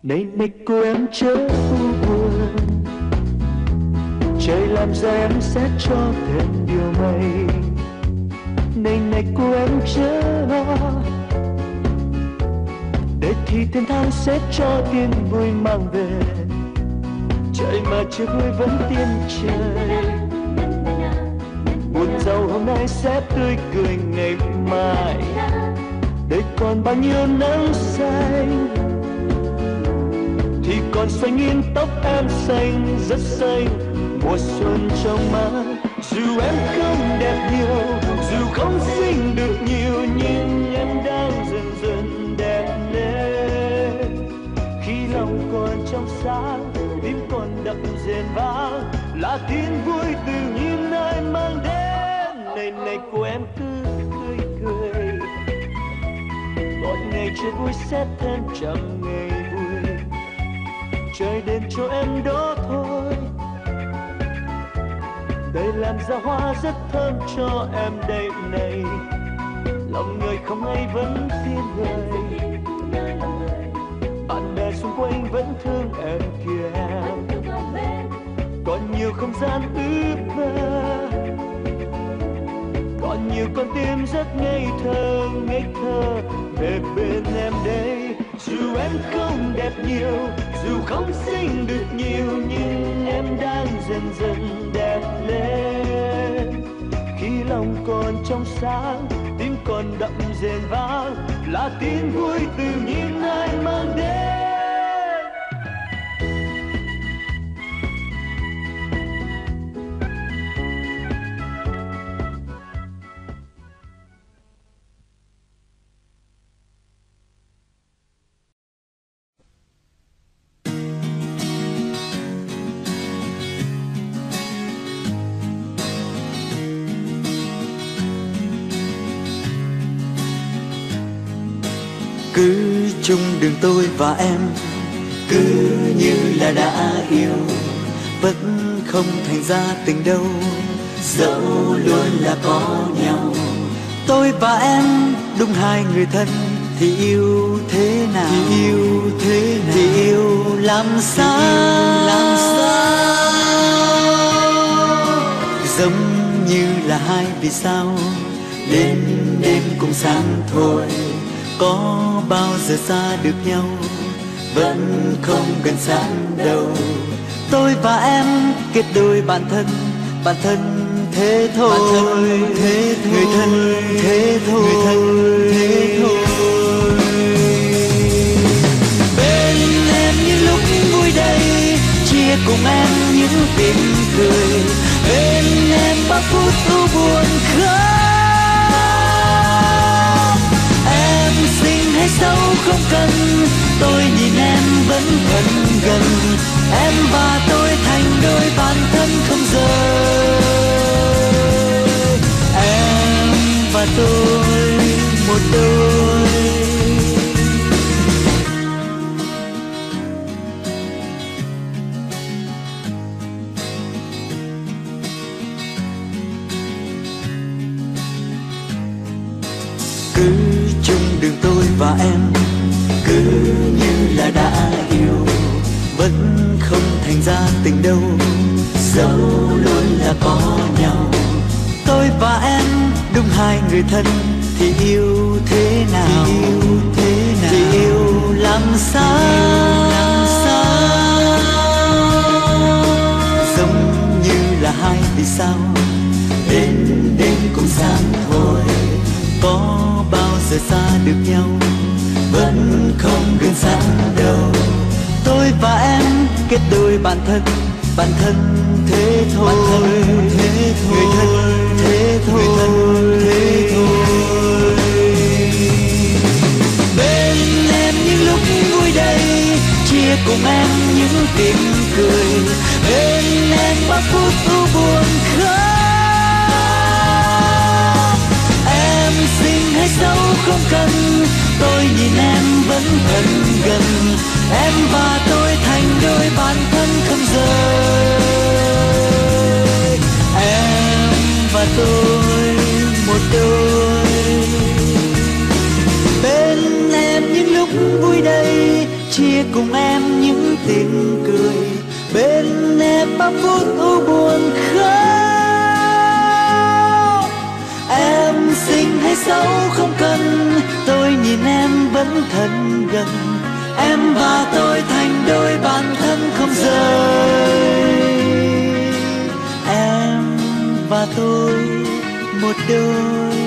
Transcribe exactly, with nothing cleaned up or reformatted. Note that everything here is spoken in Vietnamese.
Này này cô em chớ buồn, trời làm ra em sẽ cho thêm điều mây. Này này cô em chớ lo, để thì thiên thang sẽ cho tin vui mang về. Trời mà chưa vui vẫn tiên trời, buồn giàu hôm nay sẽ tươi cười ngày mai. Đời còn bao nhiêu nắng xanh, thì còn xanh in tóc em xanh rất xanh. Mùa xuân trong mát, dù em không đẹp nhiều, dù không xinh được nhiều, nhưng em đang dần dần đẹp lên. Khi lòng còn trong sáng, tim còn đậm rền vang, là tin vui tự nhiên anh mang đến. Này này cô em cứ cười cười, một ngày chưa vui sẽ thêm trăm ngày vui. Trời đến cho em đó thôi, đời làm ra hoa rất thơm cho em đây này. Lòng người không hay vẫn tin người, bạn bè xung quanh vẫn thương em kìa. Còn nhiều không gian ước mơ, còn nhiều con tim rất ngây thơ ngây thơ về bên em đây. Dù em không đẹp nhiều, dù không xinh được nhiều, nhưng em đang dần dần đẹp lên. Khi lòng còn trong sáng, tim còn đậm rền vang, là tin vui tự nhiên anh mang đến. Cứ chung đường tôi và em, cứ như là đã yêu, vẫn không thành ra tình đâu, dẫu luôn là có nhau. Tôi và em đúng hai người thân, thì yêu thế nào, thì yêu thế nào, thì yêu làm sao, làm sao. Giống như là hai vì sao, đến đêm cùng sáng thôi. Có bao giờ xa được nhau, vẫn không gần sát đâu. Tôi và em kết đôi bạn thân, bạn thân thế thôi, bạn thân thế thôi, người thân thế thôi, người thân thế thôi. Bên em những lúc vui đây, chia cùng em những tiếng cười. Bên em bao phút u buồn khóc. Xinh hay xấu không cần, tôi nhìn em vẫn vẫn gần. Em và tôi thành đôi bạn thân không rời. Em và tôi một đôi. Cứ chung đường tôi và em, cứ như là đã yêu, vẫn không thành ra tình đâu, dẫu luôn là có nhau. Tôi và em đúng hai người thân, thì yêu thế nào, thì yêu thế nào, thì yêu làm sao, làm sao. Giống như là hai vì sao, đến đêm cùng sáng thôi. Có bao giờ xa được nhau, vẫn không gần sát đâu. Tôi và em kết đôi bạn thân, bạn thân thế thôi, bạn thân thế thôi, người thân thế thôi, người thân thế thôi. Bên em những lúc vui đây, chia cùng em những tiếng cười. Bên em bao phút u buồn khóc. Xinh hay xấu không cần, tôi nhìn em vẫn vẫn gần. Em và tôi thành đôi bạn thân không rời. Em và tôi một đôi. Bên em những lúc vui đây, chia cùng em những tiếng cười, bên em bao phút u buồn khóc. Em xinh hay xấu không cần, tôi nhìn em vẫn thân gần. Em và tôi thành đôi bạn thân không rời. Em và tôi một đôi